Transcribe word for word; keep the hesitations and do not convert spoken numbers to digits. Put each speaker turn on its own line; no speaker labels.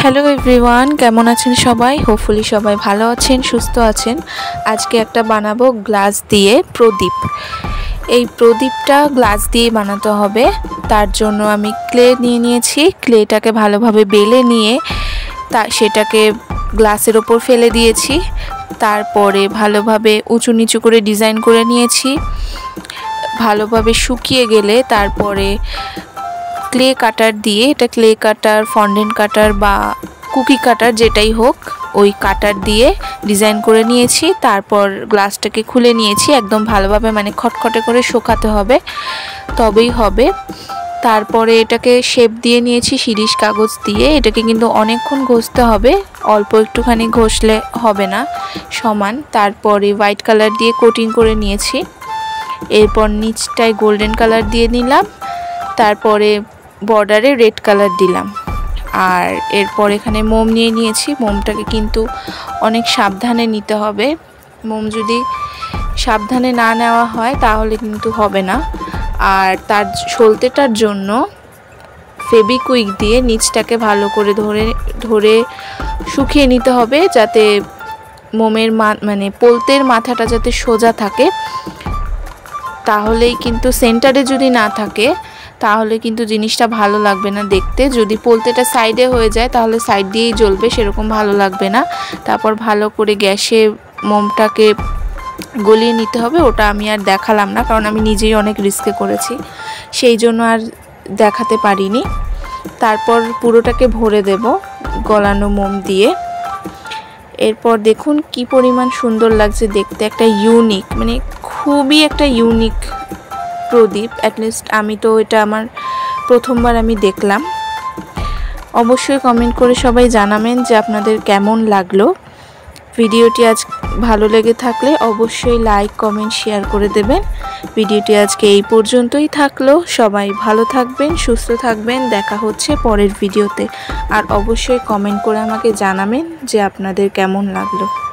Hello everyone, কেমন আছেন সবাই? হোপফুলি সবাই ভালো আছেন, সুস্থ আছেন। আজকে একটা বানাবো গ্লাস দিয়ে প্রদীপ। এই প্রদীপটা গ্লাস দিয়ে বানাতে হবে। তার জন্য আমি ক্লে নিয়ে নিয়েছি। ক্লেটাকে ভালোভাবে বেলে নিয়ে তা সেটাকে গ্লাসের ওপর ফেলে দিয়েছি। তারপরে ভালোভাবে উঁচু নিচু করে ডিজাইন করে নিয়েছি। ভালোভাবে শুকিয়ে গেলে তারপরে ক্লে কাটার দিয়ে, এটা ক্লে কাটার, ফন্ডেন্ট কাটার বা কুকি কাটার যেটাই হোক, ওই কাটার দিয়ে ডিজাইন করে নিয়েছি। তারপর গ্লাসটাকে খুলে নিয়েছি। একদম ভালোভাবে মানে খটখটে করে শুকাতে হবে, তবেই হবে। তারপরে এটাকে শেপ দিয়ে নিয়েছি শিরিষ কাগজ দিয়ে। এটাকে কিন্তু অনেকক্ষণ ঘষতে হবে, অল্প একটুখানি ঘষলে হবে না সমান। তারপরে হোয়াইট কালার দিয়ে কোটিং করে নিয়েছি। এরপর নিচটায় গোল্ডেন কালার দিয়ে নিলাম। তারপরে বর্ডারে রেড কালার দিলাম। আর এরপর এখানে মোম নিয়ে নিয়েছি। মোমটাকে কিন্তু অনেক সাবধানে নিতে হবে। মোম যদি সাবধানে না নেওয়া হয় তাহলে কিন্তু হবে না। আর তার সলতেটার জন্য ফেবিকুইক দিয়ে নিচটাকে ভালো করে ধরে ধরে শুকিয়ে নিতে হবে, যাতে মোমের মানে পোলতের মাথাটা যাতে সোজা থাকে। তাহলেই কিন্তু সেন্টারে যদি না থাকে তাহলে কিন্তু জিনিসটা ভালো লাগবে না দেখতে। যদি পোলতেটা সাইডে হয়ে যায় তাহলে সাইড দিয়েই জ্বলবে, সেরকম ভালো লাগবে না। তারপর ভালো করে গ্যাসে মোমটাকে গলিয়ে নিতে হবে। ওটা আমি আর দেখালাম না, কারণ আমি নিজেই অনেক রিস্কে করেছি, সেই জন্য আর দেখাতে পারিনি। তারপর পুরোটাকে ভরে দেব গলানো মোম দিয়ে। এরপর দেখুন কি পরিমাণ সুন্দর লাগছে দেখতে। একটা ইউনিক, মানে খুবই একটা ইউনিক প্রদীপ। অ্যাটলিস্ট আমি তো এটা আমার প্রথমবার আমি দেখলাম। অবশ্যই কমেন্ট করে সবাই জানাবেন যে আপনাদের কেমন লাগলো ভিডিওটি। আজ ভালো লেগে থাকলে অবশ্যই লাইক, কমেন্ট, শেয়ার করে দেবেন। ভিডিওটি আজকে এই পর্যন্তই থাকলো। সবাই ভালো থাকবেন, সুস্থ থাকবেন। দেখা হচ্ছে পরের ভিডিওতে। আর অবশ্যই কমেন্ট করে আমাকে জানাবেন যে আপনাদের কেমন লাগলো।